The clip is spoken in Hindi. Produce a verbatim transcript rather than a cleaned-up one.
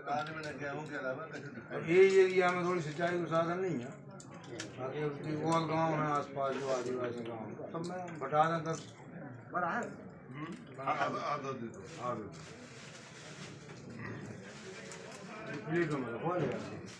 ये एरिया में थोड़ी सिंचाई का साधन नहीं है, बाकी और गाँव है आसपास जो आदिवासी गाँव सब में बटा दें तब बड़ा है। प्लेटों में हो जाएगा।